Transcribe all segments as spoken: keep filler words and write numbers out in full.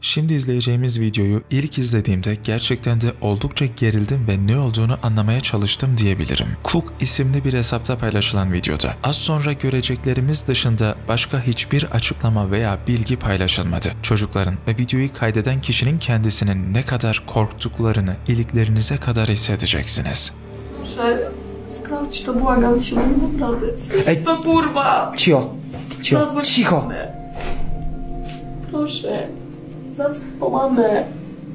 Şimdi izleyeceğimiz videoyu ilk izlediğimde gerçekten de oldukça gerildim ve ne olduğunu anlamaya çalıştım diyebilirim. Cook isimli bir hesapta paylaşılan videoda az sonra göreceklerimiz dışında başka hiçbir açıklama veya bilgi paylaşılmadı. Çocukların ve videoyu kaydeden kişinin kendisinin ne kadar korktuklarını iliklerinize kadar hissedeceksiniz. Sprawdź to, błagam cię, naprawdę. Ej, to kurwa! Cicho, cicho, cicho! Proszę, zadzwoń po mamę.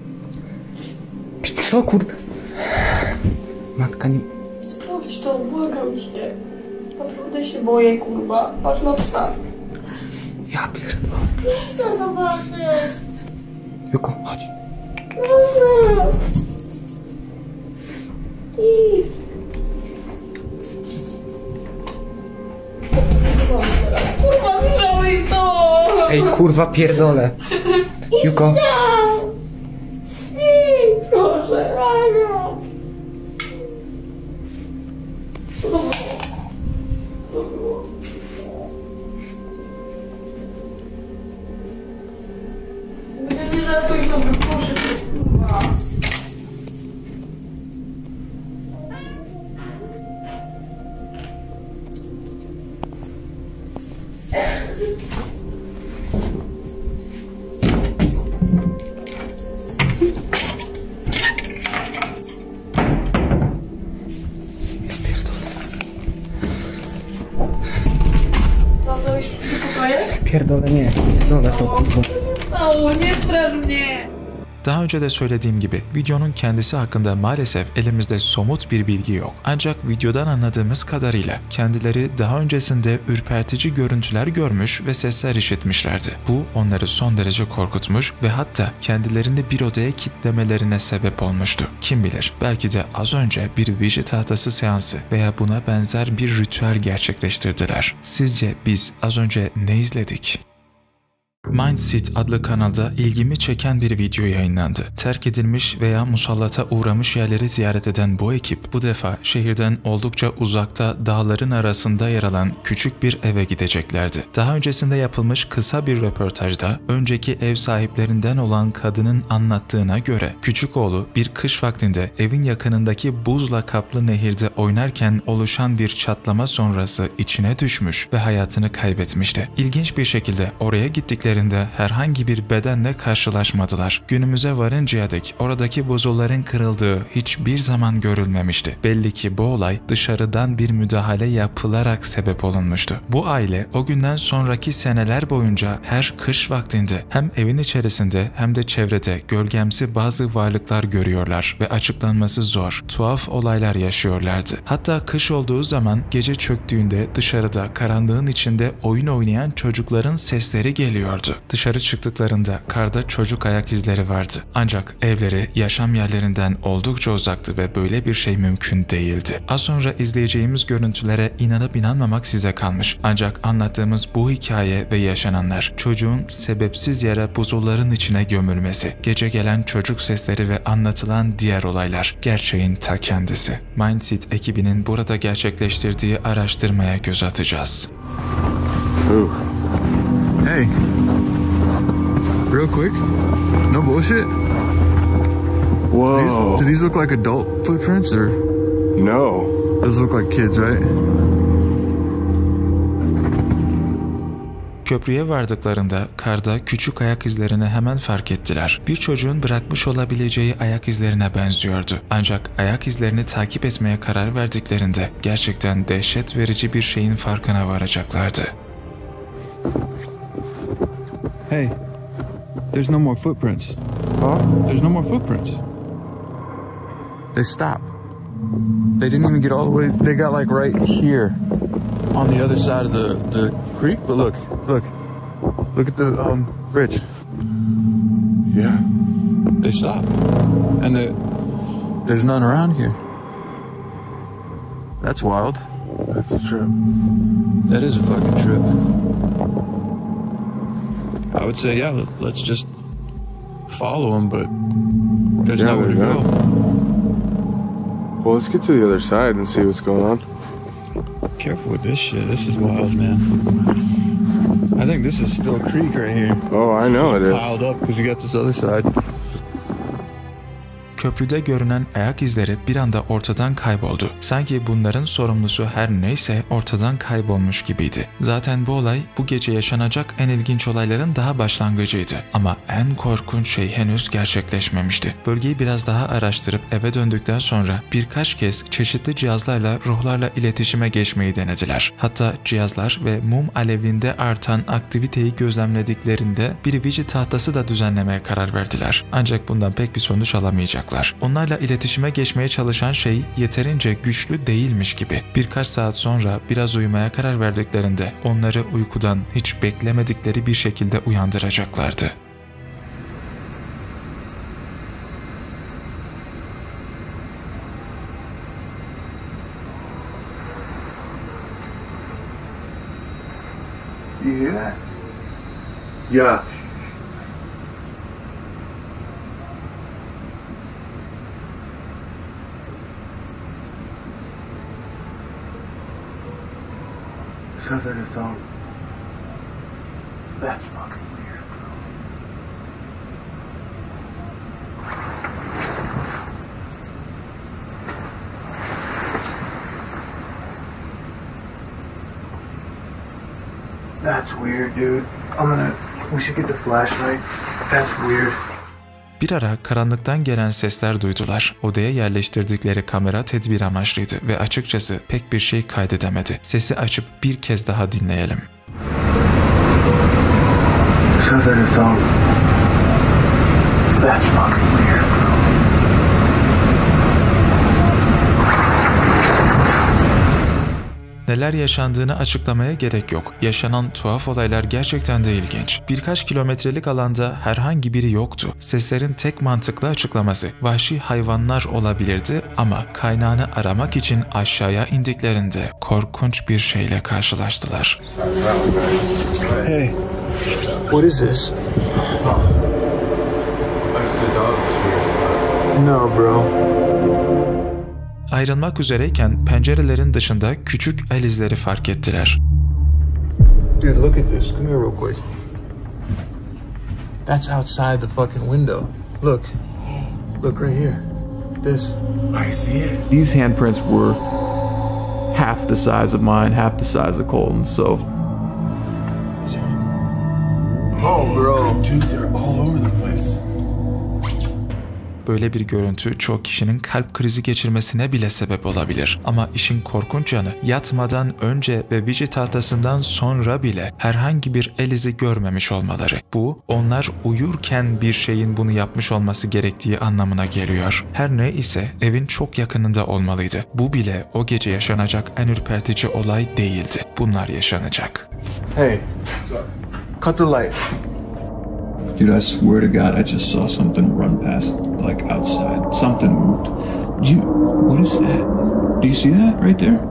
Co kurwa? Matka nie... Sprawdź to, błagam cię. Naprawdę się boję, kurwa. Patrz na psa. Ja pierdolę. Ja zobaczę. Juko, chodź. Proszę. I... Kurwa, zrobić to! Ej, kurwa, pierdolę. Juko. I proszę, Rania. Co to było? Co to było? Nie, nie żartuj sobie, proszę cię, kurwa. Sprawdzałeś wszystkie pokoje? Pierdolę, nie. Pierdolę to kurwa. Stało, nie straż mnie! Daha önce de söylediğim gibi videonun kendisi hakkında maalesef elimizde somut bir bilgi yok. Ancak videodan anladığımız kadarıyla kendileri daha öncesinde ürpertici görüntüler görmüş ve sesler işitmişlerdi. Bu onları son derece korkutmuş ve hatta kendilerini bir odaya kilitlemelerine sebep olmuştu. Kim bilir, belki de az önce bir Ouija tahtası seansı veya buna benzer bir ritüel gerçekleştirdiler. Sizce biz az önce ne izledik? Mindset adlı kanalda ilgimi çeken bir video yayınlandı. Terk edilmiş veya musallata uğramış yerleri ziyaret eden bu ekip bu defa şehirden oldukça uzakta dağların arasında yer alan küçük bir eve gideceklerdi. Daha öncesinde yapılmış kısa bir röportajda önceki ev sahiplerinden olan kadının anlattığına göre küçük oğlu bir kış vaktinde evin yakınındaki buzla kaplı nehirde oynarken oluşan bir çatlama sonrası içine düşmüş ve hayatını kaybetmişti. İlginç bir şekilde oraya gittikleri herhangi bir bedenle karşılaşmadılar. Günümüze varıncaya dek oradaki buzulların kırıldığı hiçbir zaman görülmemişti. Belli ki bu olay dışarıdan bir müdahale yapılarak sebep olunmuştu. Bu aile o günden sonraki seneler boyunca her kış vaktinde hem evin içerisinde hem de çevrede gölgemsi bazı varlıklar görüyorlar ve açıklanması zor, tuhaf olaylar yaşıyorlardı. Hatta kış olduğu zaman gece çöktüğünde dışarıda karanlığın içinde oyun oynayan çocukların sesleri geliyordu. Dışarı çıktıklarında karda çocuk ayak izleri vardı. Ancak evleri yaşam yerlerinden oldukça uzaktı ve böyle bir şey mümkün değildi. Az sonra izleyeceğimiz görüntülere inanıp inanmamak size kalmış. Ancak anlattığımız bu hikaye ve yaşananlar, çocuğun sebepsiz yere buzulların içine gömülmesi, gece gelen çocuk sesleri ve anlatılan diğer olaylar, gerçeğin ta kendisi. Mindset ekibinin burada gerçekleştirdiği araştırmaya göz atacağız. Ooh. Hey. Real quick, no bullshit. Whoa. Do these, do these look like adult footprints or? No. Those look like kids, right? Köprüye vardıklarında karda küçük ayak izlerini hemen fark ettiler. Bir çocuğun bırakmış olabileceği ayak izlerine benziyordu. Ancak ayak izlerini takip etmeye karar verdiklerinde gerçekten dehşet verici bir şeyin farkına varacaklardı. Hey, there's no more footprints. Huh? There's no more footprints. They stopped. They didn't even get all the way. They got like right here on the other side of the, the creek. But look, look, look at the um, bridge. Yeah. They stopped. And the, there's none around here. That's wild. That's a trip. That is a fucking trip. I would say, yeah, let's just follow them, but there's Yeah, nowhere to there's go. Well, let's get to the other side and see what's going on. Careful with this shit. This is wild, man. I think this is still a creek right here. Oh, I know it is. Piled up because you got this other side. Köprüde görünen ayak izleri bir anda ortadan kayboldu. Sanki bunların sorumlusu her neyse ortadan kaybolmuş gibiydi. Zaten bu olay bu gece yaşanacak en ilginç olayların daha başlangıcıydı. Ama en korkunç şey henüz gerçekleşmemişti. Bölgeyi biraz daha araştırıp eve döndükten sonra birkaç kez çeşitli cihazlarla ruhlarla iletişime geçmeyi denediler. Hatta cihazlar ve mum alevinde artan aktiviteyi gözlemlediklerinde bir Ouija tahtası da düzenlemeye karar verdiler. Ancak bundan pek bir sonuç alamayacaklar. Onlarla iletişime geçmeye çalışan şey yeterince güçlü değilmiş gibi. Birkaç saat sonra biraz uyumaya karar verdiklerinde onları uykudan hiç beklemedikleri bir şekilde uyandıracaklardı. You hear that? Yeah. Sounds like a song. That's fucking weird, bro. That's weird, dude. I'm gonna... We should get the flashlight. That's weird. Bir ara karanlıktan gelen sesler duydular. Odaya yerleştirdikleri kamera tedbir amaçlıydı ve açıkçası pek bir şey kaydedemedi. Sesi açıp bir kez daha dinleyelim. Sounds like a song. That's fucking weird, bro. Neler yaşandığını açıklamaya gerek yok. Yaşanan tuhaf olaylar gerçekten de ilginç. Birkaç kilometrelik alanda herhangi biri yoktu. Seslerin tek mantıklı açıklaması vahşi hayvanlar olabilirdi ama kaynağını aramak için aşağıya indiklerinde korkunç bir şeyle karşılaştılar. Hey, what is this? No, bro. Ayrılmak üzereyken pencerelerin dışında küçük el izleri fark ettiler. Dude, look at this. Come here real quick. That's outside the fucking window. Look. Look right here. This. I see it. These handprints were half the size of mine, half the size of Colton's, so... Oh, bro. Dude, they're all over the place. Böyle bir görüntü çok kişinin kalp krizi geçirmesine bile sebep olabilir. Ama işin korkunç yanı yatmadan önce ve Ouija tahtasından sonra bile herhangi bir el izi görmemiş olmaları. Bu onlar uyurken bir şeyin bunu yapmış olması gerektiği anlamına geliyor. Her ne ise evin çok yakınında olmalıydı. Bu bile o gece yaşanacak en ürpertici olay değildi. Bunlar yaşanacak. Hey, cut the light. Dude, I swear to God, I just saw something run past, like, outside. Something moved. Did you... What is that? Do you see that right there?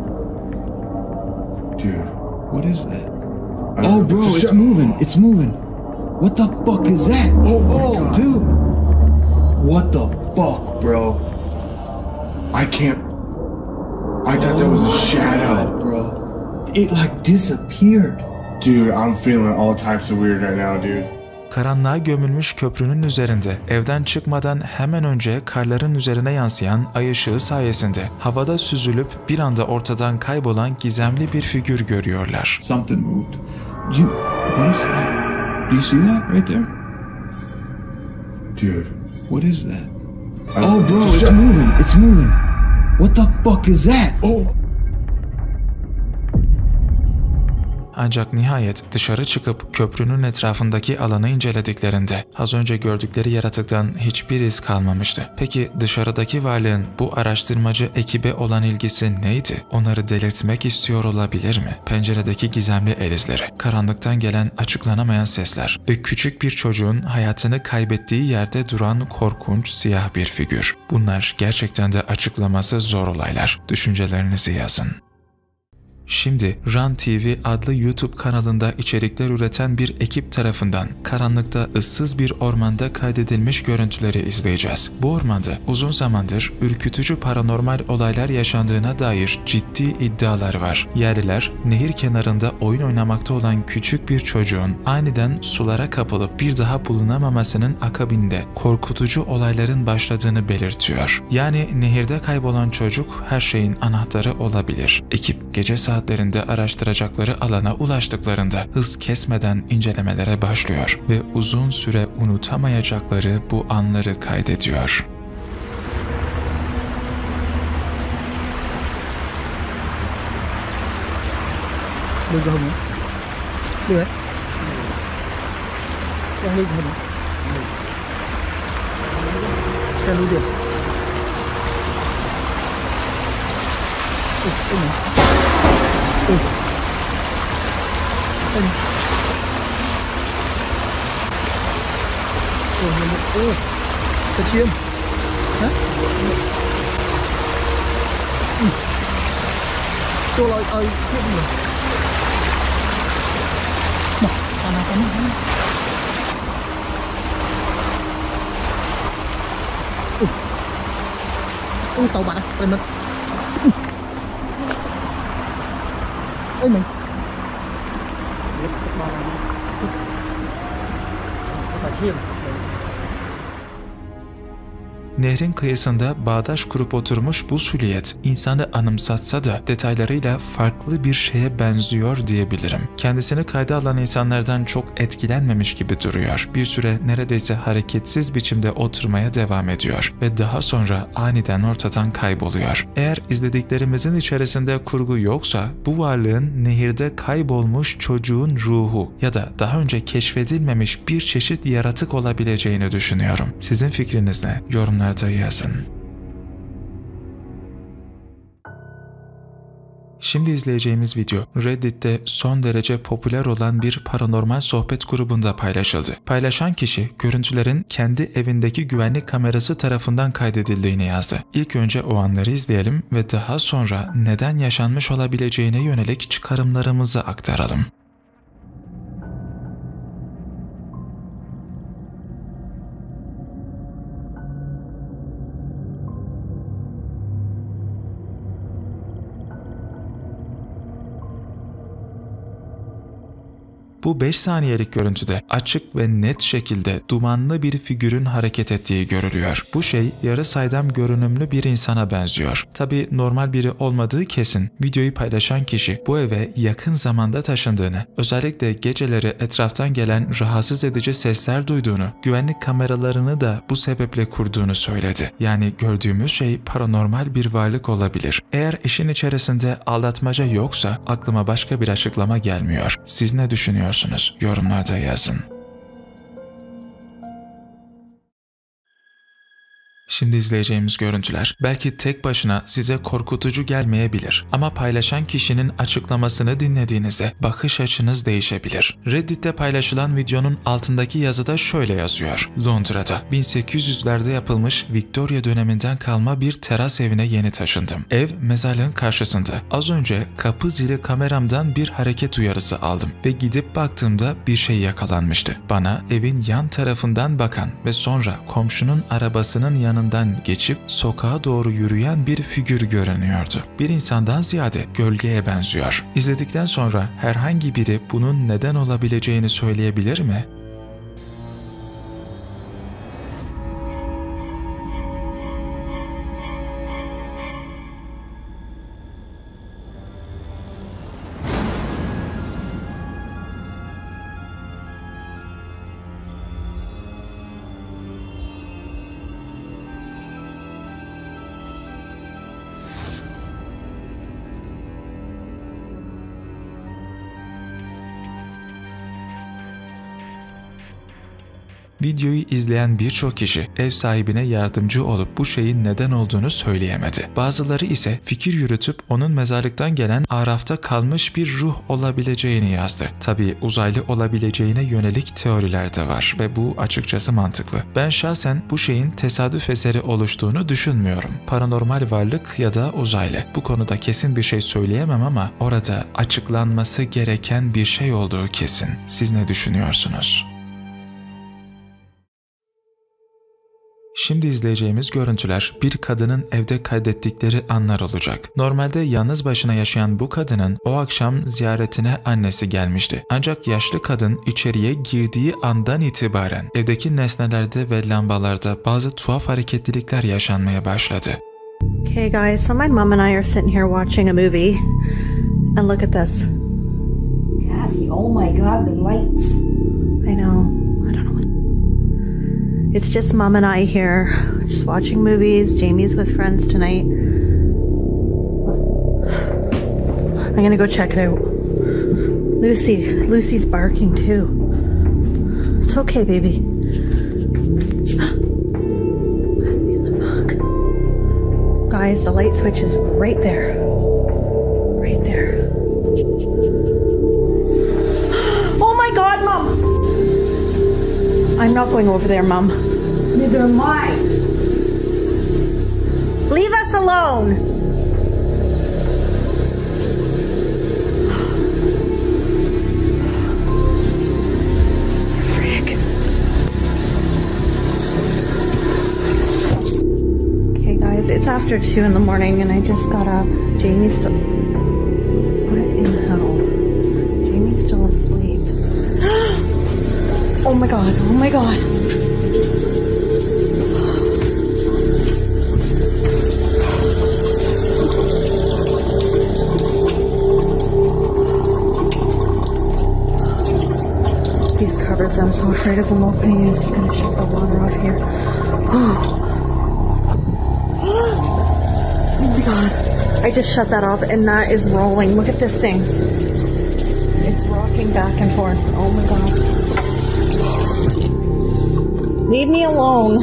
Dude. What is that? Oh, bro, it's moving. It's moving. What the fuck is that? Oh, my oh God. Dude. What the fuck, bro? I can't... I thought that was a shadow. God, bro. It, like, disappeared. Dude, I'm feeling all types of weird right now, dude. Karanlığa gömülmüş köprünün üzerinde evden çıkmadan hemen önce karların üzerine yansıyan ay ışığı sayesinde havada süzülüp bir anda ortadan kaybolan gizemli bir figür görüyorlar. Something moved. Did you... What is that? Do you see that right there? Dude. What is that? Oh, bro, it's moving. It's moving. What the fuck is that? Oh. Ancak nihayet dışarı çıkıp köprünün etrafındaki alanı incelediklerinde az önce gördükleri yaratıktan hiçbir iz kalmamıştı. Peki dışarıdaki varlığın bu araştırmacı ekibe olan ilgisi neydi? Onları delirtmek istiyor olabilir mi? Penceredeki gizemli el izleri, karanlıktan gelen açıklanamayan sesler ve küçük bir çocuğun hayatını kaybettiği yerde duran korkunç siyah bir figür. Bunlar gerçekten de açıklaması zor olaylar. Düşüncelerinizi yazın. Şimdi Run T V adlı YouTube kanalında içerikler üreten bir ekip tarafından karanlıkta ıssız bir ormanda kaydedilmiş görüntüleri izleyeceğiz. Bu ormanda uzun zamandır ürkütücü paranormal olaylar yaşandığına dair ciddi iddialar var. Yerliler nehir kenarında oyun oynamakta olan küçük bir çocuğun aniden sulara kapılıp bir daha bulunamamasının akabinde korkutucu olayların başladığını belirtiyor. Yani nehirde kaybolan çocuk her şeyin anahtarı olabilir. Ekip gece saatlerinde araştıracakları alana ulaştıklarında hız kesmeden incelemelere başlıyor ve uzun süre unutamayacakları bu anları kaydediyor. Được rồi hả? Được đấy. Đang lên hả? Xe lưu điện. Ui, ui này. Ui. Ui. Ui, ui, ui. Thật chiêm. Hả? Ui. Cho lại, ai, biết không rồi? Tanah tanah tanah. Uh, uh tàu bạn à, đây mình. Ôi mình. Phải chiêm. Nehrin kıyısında bağdaş kurup oturmuş bu silüet insanı anımsatsa da detaylarıyla farklı bir şeye benziyor diyebilirim. Kendisini kayda alan insanlardan çok etkilenmemiş gibi duruyor. Bir süre neredeyse hareketsiz biçimde oturmaya devam ediyor ve daha sonra aniden ortadan kayboluyor. Eğer izlediklerimizin içerisinde kurgu yoksa bu varlığın nehirde kaybolmuş çocuğun ruhu ya da daha önce keşfedilmemiş bir çeşit yaratık olabileceğini düşünüyorum. Sizin fikriniz ne? Yorumlar yazın. Şimdi izleyeceğimiz video Reddit'te son derece popüler olan bir paranormal sohbet grubunda paylaşıldı. Paylaşan kişi görüntülerin kendi evindeki güvenlik kamerası tarafından kaydedildiğini yazdı. İlk önce o anları izleyelim ve daha sonra neden yaşanmış olabileceğine yönelik çıkarımlarımızı aktaralım. Bu beş saniyelik görüntüde açık ve net şekilde dumanlı bir figürün hareket ettiği görülüyor. Bu şey yarı saydam görünümlü bir insana benziyor. Tabi normal biri olmadığı kesin. Videoyu paylaşan kişi bu eve yakın zamanda taşındığını, özellikle geceleri etraftan gelen rahatsız edici sesler duyduğunu, güvenlik kameralarını da bu sebeple kurduğunu söyledi. Yani gördüğümüz şey paranormal bir varlık olabilir. Eğer işin içerisinde aldatmaca yoksa aklıma başka bir açıklama gelmiyor. Siz ne düşünüyorsunuz? Yorumlarda yazın. Şimdi izleyeceğimiz görüntüler belki tek başına size korkutucu gelmeyebilir ama paylaşan kişinin açıklamasını dinlediğinizde bakış açınız değişebilir. Reddit'te paylaşılan videonun altındaki yazıda şöyle yazıyor. Londra'da bin sekiz yüzlerde yapılmış Victoria döneminden kalma bir teras evine yeni taşındım. Ev mezarlığın karşısında. Az önce kapı zili kameramdan bir hareket uyarısı aldım ve gidip baktığımda bir şey yakalanmıştı. Bana evin yan tarafından bakan ve sonra komşunun arabasının yanında yanından geçip sokağa doğru yürüyen bir figür görünüyordu. Bir insandan ziyade gölgeye benziyor. İzledikten sonra herhangi biri bunun neden olabileceğini söyleyebilir mi? Videoyu izleyen birçok kişi ev sahibine yardımcı olup bu şeyin neden olduğunu söyleyemedi. Bazıları ise fikir yürütüp onun mezarlıktan gelen Araf'ta kalmış bir ruh olabileceğini yazdı. Tabii uzaylı olabileceğine yönelik teoriler de var ve bu açıkçası mantıklı. Ben şahsen bu şeyin tesadüf eseri oluştuğunu düşünmüyorum. Paranormal varlık ya da uzaylı. Bu konuda kesin bir şey söyleyemem ama orada açıklanması gereken bir şey olduğu kesin. Siz ne düşünüyorsunuz? Şimdi izleyeceğimiz görüntüler bir kadının evde kaydettikleri anlar olacak. Normalde yalnız başına yaşayan bu kadının o akşam ziyaretine annesi gelmişti. Ancak yaşlı kadın içeriye girdiği andan itibaren evdeki nesnelerde ve lambalarda bazı tuhaf hareketlilikler yaşanmaya başladı. Okay guys, so my mom and I are sitting here watching a movie and look at this. Kathy, oh my god, the lights. I know. I don't know what. It's just mom and I here, just watching movies. Jamie's with friends tonight. I'm gonna go check it out. Lucy, Lucy's barking too. It's okay, baby. Guys, the light switch is right there. Right there. Oh my god, Mom! I'm not going over there, Mom. Neither am I. Leave us alone! Frick. Okay, guys, it's after two in the morning and I just got up. Jamie's still... What in the hell? Jamie's still asleep. Oh my god, oh my god. These cupboards, I'm so afraid of them opening. I'm just gonna shut the water off here. Oh. Oh my god. I just shut that off and that is rolling. Look at this thing. It's rocking back and forth. Oh my god. Leave me alone.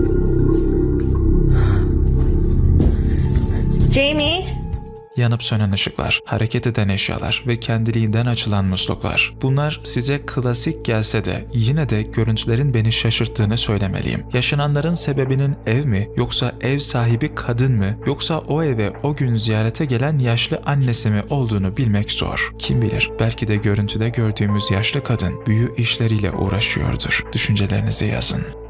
Jamie? Yanıp sönen ışıklar, hareket eden eşyalar ve kendiliğinden açılan musluklar. Bunlar size klasik gelse de yine de görüntülerin beni şaşırttığını söylemeliyim. Yaşananların sebebinin ev mi yoksa ev sahibi kadın mı yoksa o eve o gün ziyarete gelen yaşlı annesi mi olduğunu bilmek zor. Kim bilir, belki de görüntüde gördüğümüz yaşlı kadın büyü işleriyle uğraşıyordur. Düşüncelerinizi yazın.